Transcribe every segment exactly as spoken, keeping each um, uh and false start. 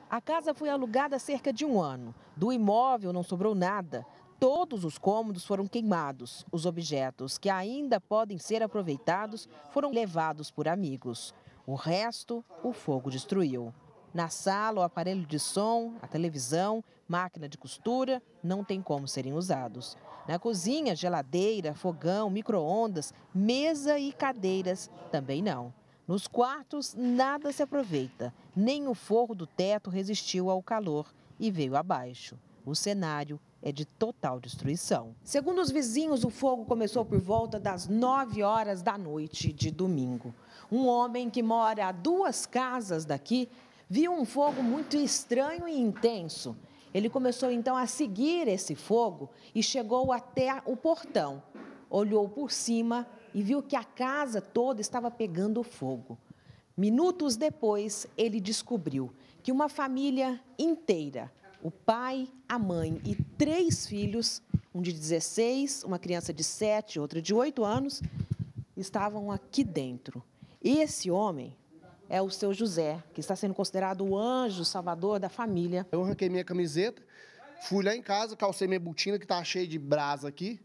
A casa foi alugada há cerca de um ano. Do imóvel não sobrou nada. Todos os cômodos foram queimados. Os objetos que ainda podem ser aproveitados foram levados por amigos. O resto, o fogo destruiu. Na sala, o aparelho de som, a televisão, máquina de costura não tem como serem usados. Na cozinha, geladeira, fogão, micro-ondas, mesa e cadeiras também não. Nos quartos, nada se aproveita. Nem o forro do teto resistiu ao calor e veio abaixo. O cenário é de total destruição. Segundo os vizinhos, o fogo começou por volta das nove horas da noite de domingo. Um homem que mora a duas casas daqui viu um fogo muito estranho e intenso. Ele começou então a seguir esse fogo e chegou até o portão. Olhou por cima e viu que a casa toda estava pegando fogo. Minutos depois, ele descobriu que uma família inteira, o pai, a mãe e três filhos, um de dezesseis, uma criança de sete, outra de oito anos, estavam aqui dentro. Esse homem é o seu José, que está sendo considerado o anjo salvador da família. Eu arranquei minha camiseta, fui lá em casa, calcei minha botina, que está cheia de brasa aqui,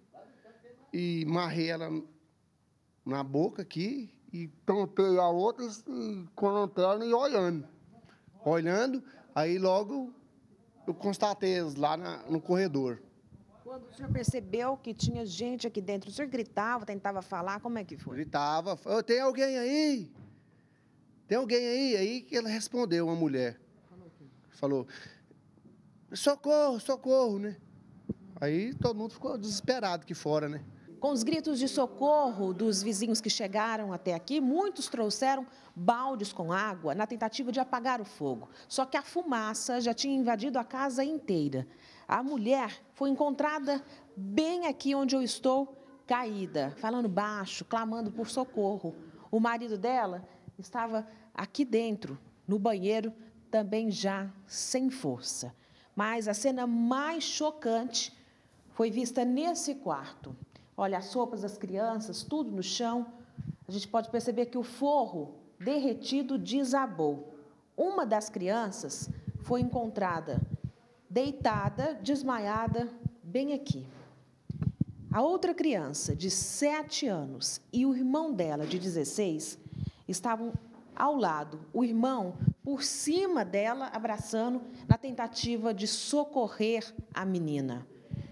e marrei ela na boca aqui, e tampei a outra e com a lanterna e olhando. Olhando, aí logo eu constatei eles lá na, no corredor. Quando o senhor percebeu que tinha gente aqui dentro, o senhor gritava, tentava falar, como é que foi? Gritava, oh, tem alguém aí? Tem alguém aí? Aí que ela respondeu, uma mulher. Falou, socorro, socorro, né? Aí todo mundo ficou desesperado aqui fora, né? Com os gritos de socorro dos vizinhos que chegaram até aqui, muitos trouxeram baldes com água na tentativa de apagar o fogo. Só que a fumaça já tinha invadido a casa inteira. A mulher foi encontrada bem aqui onde eu estou, caída, falando baixo, clamando por socorro. O marido dela estava aqui dentro, no banheiro, também já sem força. Mas a cena mais chocante foi vista nesse quarto. Olha, as roupas das crianças, tudo no chão. A gente pode perceber que o forro derretido desabou. Uma das crianças foi encontrada deitada, desmaiada, bem aqui. A outra criança, de sete anos, e o irmão dela, de dezesseis, estavam ao lado. O irmão por cima dela, abraçando, na tentativa de socorrer a menina.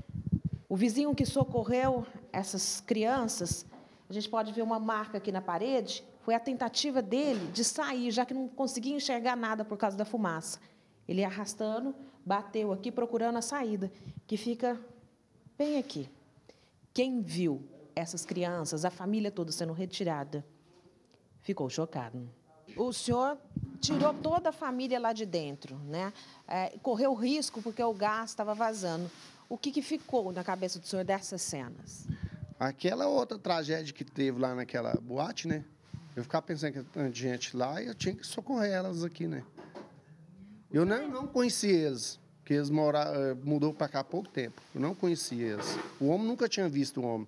O vizinho que socorreu essas crianças, a gente pode ver uma marca aqui na parede, foi a tentativa dele de sair, já que não conseguia enxergar nada por causa da fumaça. Ele arrastando, bateu aqui procurando a saída, que fica bem aqui. Quem viu essas crianças, a família toda sendo retirada, ficou chocado. O senhor tirou toda a família lá de dentro, né? É, correu risco porque o gás estava vazando. O que, que ficou na cabeça do senhor dessas cenas? Aquela outra tragédia que teve lá naquela boate, né? Eu ficava pensando que tinha gente lá e eu tinha que socorrer elas aqui, né? Eu não, não conhecia eles, porque eles moraram, mudou para cá há pouco tempo. Eu não conhecia eles. O homem nunca tinha visto o homem.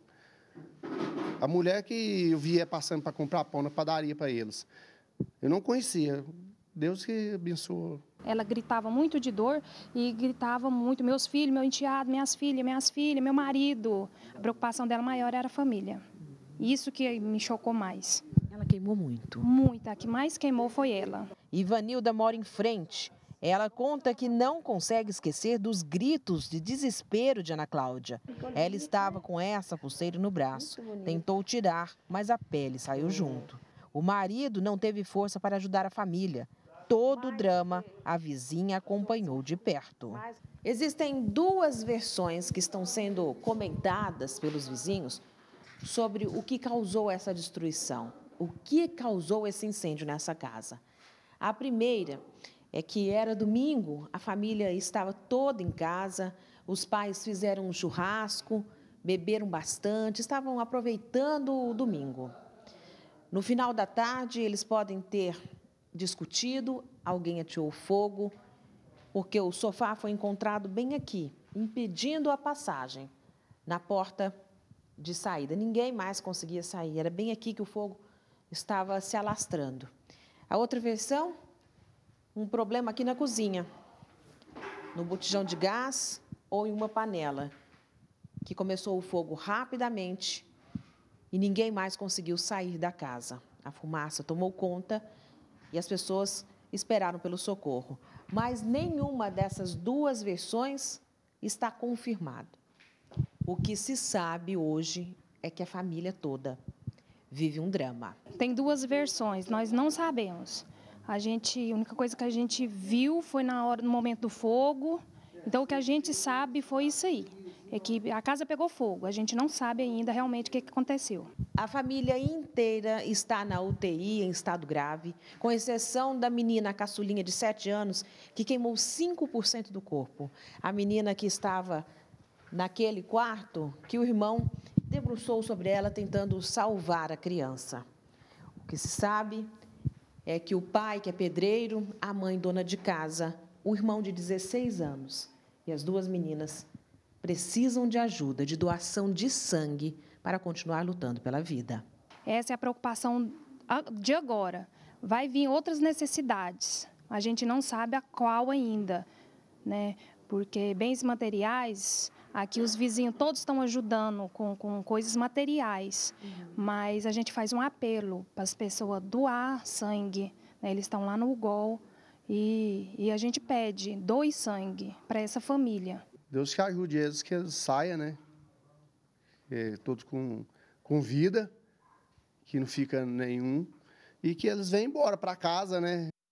A mulher que eu via passando para comprar pão na padaria para eles. Eu não conhecia. Deus que abençoou. Ela gritava muito de dor e gritava muito, meus filhos, meu enteado, minhas filhas, minhas filhas, meu marido. A preocupação dela maior era a família. Isso que me chocou mais. Ela queimou muito? Muito. A que mais queimou foi ela. Ivanilda mora em frente. Ela conta que não consegue esquecer dos gritos de desespero de Ana Cláudia. Ela estava com essa pulseira no braço. Tentou tirar, mas a pele saiu junto. O marido não teve força para ajudar a família. Todo o drama, a vizinha acompanhou de perto. Existem duas versões que estão sendo comentadas pelos vizinhos sobre o que causou essa destruição, o que causou esse incêndio nessa casa. A primeira é que era domingo, a família estava toda em casa, os pais fizeram um churrasco, beberam bastante, estavam aproveitando o domingo. No final da tarde, eles podem ter discutido, alguém ateou fogo, porque o sofá foi encontrado bem aqui, impedindo a passagem na porta de saída. Ninguém mais conseguia sair, era bem aqui que o fogo estava se alastrando. A outra versão um problema aqui na cozinha, no botijão de gás ou em uma panela, que começou o fogo rapidamente e ninguém mais conseguiu sair da casa. A fumaça tomou conta e as pessoas esperaram pelo socorro. Mas nenhuma dessas duas versões está confirmada. O que se sabe hoje é que a família toda vive um drama. Tem duas versões, nós não sabemos. A gente, a única coisa que a gente viu foi na hora, no momento do fogo. Então, o que a gente sabe foi isso aí, é que a casa pegou fogo. A gente não sabe ainda realmente o que aconteceu. A família inteira está na U T I em estado grave, com exceção da menina caçulinha de sete anos, que queimou cinco por cento do corpo. A menina que estava naquele quarto, que o irmão debruçou sobre ela, tentando salvar a criança. O que se sabe é que o pai, que é pedreiro, a mãe, dona de casa, o irmão de dezesseis anos e as duas meninas precisam de ajuda, de doação de sangue para continuar lutando pela vida. Essa é a preocupação de agora. Vai vir outras necessidades. A gente não sabe a qual ainda, né? Porque bens materiais, aqui os vizinhos todos estão ajudando com, com coisas materiais, uhum. Mas a gente faz um apelo para as pessoas doar sangue, né? Eles estão lá no U G O L e, e a gente pede, doe sangue para essa família. Deus que ajude eles, que eles saiam, né? É, todos com, com vida, que não fica nenhum, e que eles venham embora para casa, né?